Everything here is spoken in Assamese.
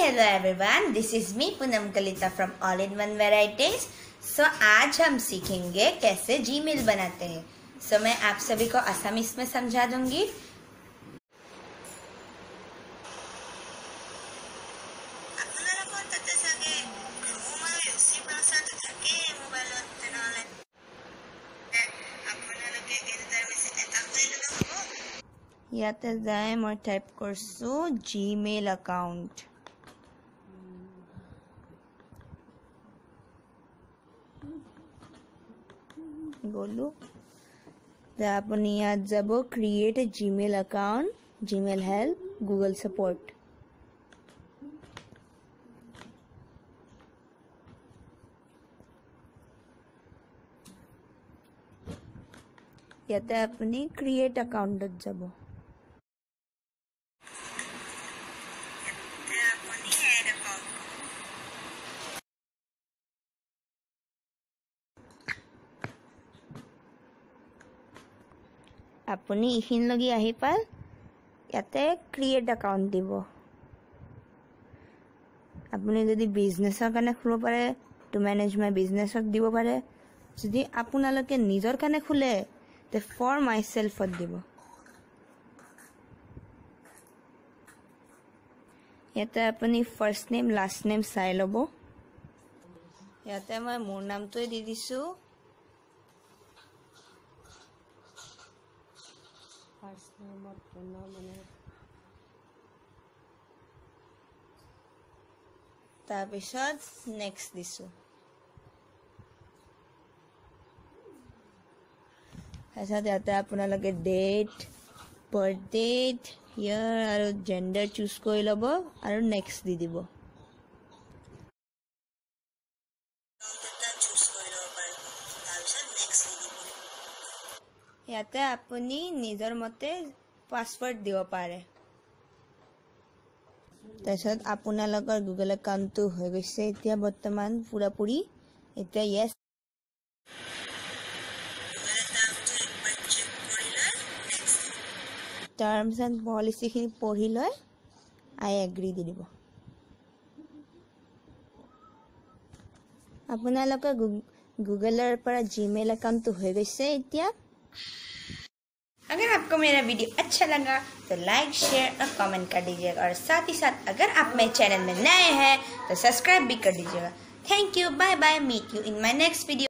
hello everyone, this is me Punam Kalita from In One Varieties. So आज हम सीखेंगे कैसे जीमेल बनाते हैं. So मैं आप सभी को असमीस में समझा दूंगी. ইয়াতে যাই মই টাইপ কৰিছো জিমেইল একাউন্ট. গলো আপুনি ইয়াত যাব create a Gmail account, Gmail help, Google support. ইয়াতে আপুনি ক্ৰিয়েট একাউন্টত যাব. আপুনি ইখিন লগি আহি পাল ইয়াতে ক্ৰিয়েট একাউন্ট দিব. আপুনি যদি বিজনেছৰ কাৰণে খুলিব পাৰে টু মেনেজ মাই বিজনেছক দিব পাৰে. যদি আপোনালোকে নিজৰ কাৰণে খুলে তে ফৰ মাই সেলফত দিব. ইয়াতে আপুনি ফাৰ্ষ্ট নেম লাষ্ট নেম চাই ল'ব. ইয়াতে মই মোৰ নামটোৱে দি দিছো. ফাৰ্ষ্ট নেমত পুনৰ মানে তাৰপিছত নেক্সট দিছো. তাৰপিছত ইয়াতে আপোনালোকে ডেট, বাৰ্থডেট, ইয়াৰ আৰু জেণ্ডাৰ চুজ কৰি ল'ব আৰু নেক্সট দি দিব. ইয়াতে আপুনি নিজৰ মতে পাছৱৰ্ড দিব পাৰে. তাৰপিছত আপোনালোকৰ গুগল একাউণ্টটো হৈ গৈছে এতিয়া বৰ্তমান পুৰাপুৰি. এতিয়া ইয়েছ টাৰ্মছ এণ্ড পলিচিখিনি পঢ়ি লৈ আই এগ্ৰি দি দিব. আপোনালোকৰ গুগলৰ পৰা জিমেইল একাউণ্টটো হৈ গৈছে এতিয়া. अगर आपको मेरा वीडियो अच्छा लगा तो लाइक, शेयर और कमेंट कर दीजिएगा. और साथ ही साथ अगर आप मेरे चैनल में नए हैं तो सब्सक्राइब भी कर दीजिएगा. Thank you, bye bye, meet you in my next video.